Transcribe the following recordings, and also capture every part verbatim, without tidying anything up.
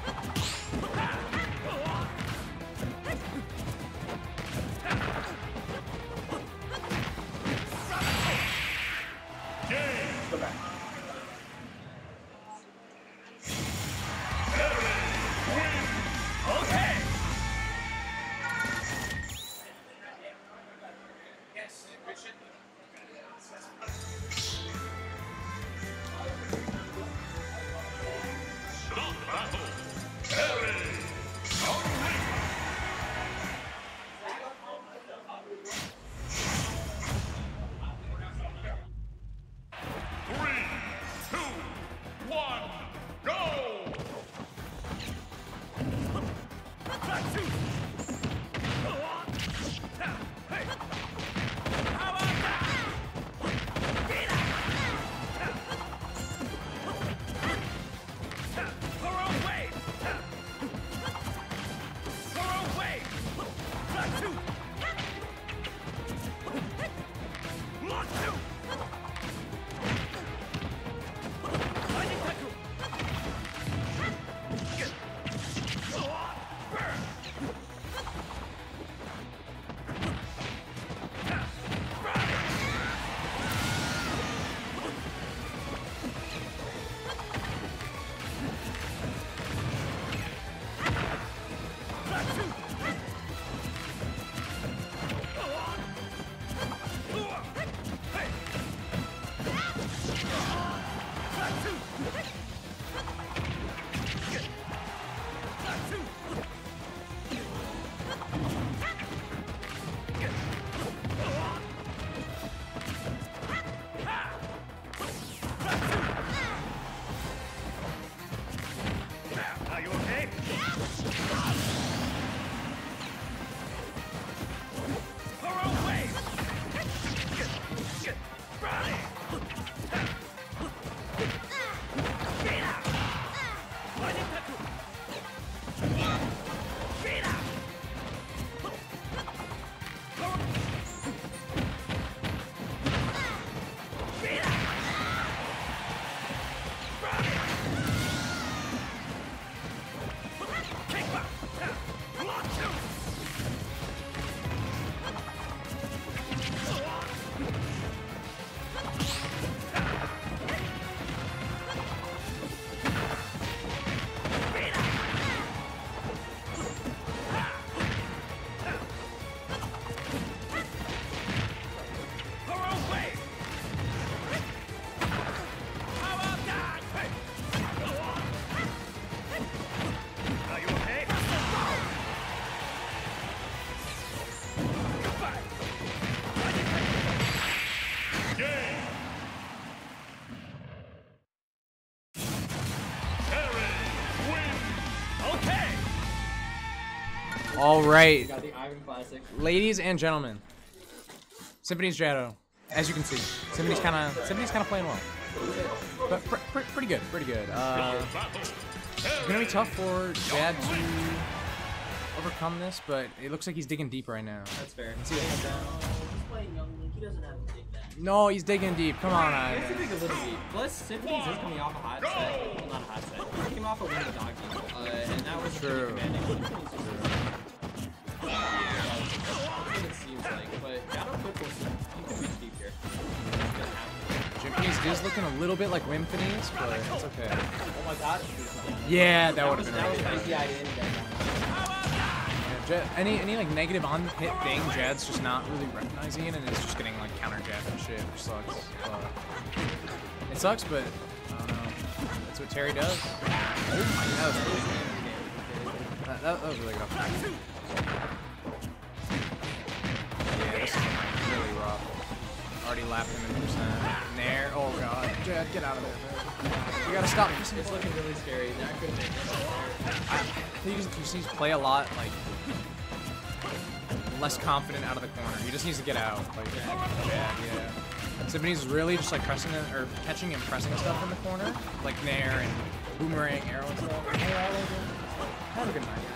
All right, ladies and gentlemen, Symphonies JADO. As you can see, Symphony's kind of Symphony's kind of playing well, but pr pr pretty good, pretty good. Uh, it's gonna be tough for Jad to overcome this, but it looks like he's digging deep right now. That's fair. See what he's down. He's playing Young Link. He doesn't have to dig that. No, he's digging deep. Come on, He man. has to dig a little deep. Plus, Symphonies is coming off a hot set. Well, not a hot set. He came off a win with Dog Game, uh, and that was True. pretty commanding. Yeah, that's what it seems like. But JADO could go reach deep here. Symphonies is looking a little bit like Wimphonies, but it's okay. Oh my god. Yeah, that, that would was have been that really was good. my idea. Yeah, Jad, any any like negative on hit thing, Jad's just not really recognizing it, and it's just getting like counter jab and shit, which sucks. But it sucks, but I don't know. That's what Terry does. Oh my god, that was really good. That, that, that was really good. Yeah, this is really rough. Already lapped him in percent. There. Oh god. Jad, get out of there, man. You gotta stop. It's looking really scary. That could have been. I think he just needs to play a lot like less confident out of the corner. He just needs to get out. Like Jad, yeah. Symphony's really just like pressing it or catching and pressing stuff in the corner, like Nair and boomerang arrow and stuff. Have a good night.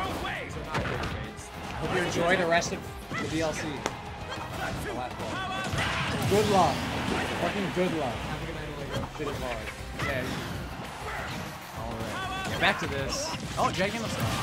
I hope you enjoy the rest of the D L C. The last ball. Good luck. Fucking good luck. Shit is hard. Yeah. Alright. Back to this. Oh, Jack and the stop.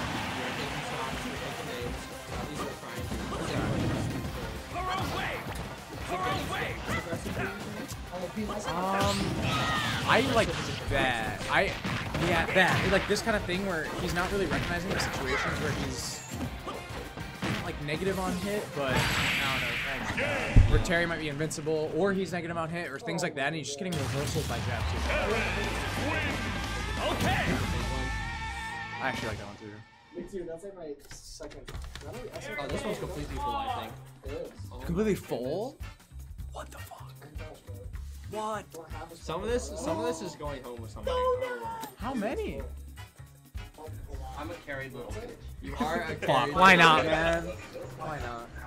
Um, I like that. I, yeah, that. Like this kind of thing where he's not really recognizing the situations where he's like negative on hit, but I don't know. Like, where Terry might be invincible, or he's negative on hit, or things like that, and he's just getting reversaled by jab too. Okay. I actually like that one too. Me too. That's like my second. Oh, this one's completely full, I think. It is. Oh, Completely full? What the fuck? What? Some of this, some of this is going home with somebody. How many? I'm a carried little kid. You are a carried Fuck, why not, man? Why not?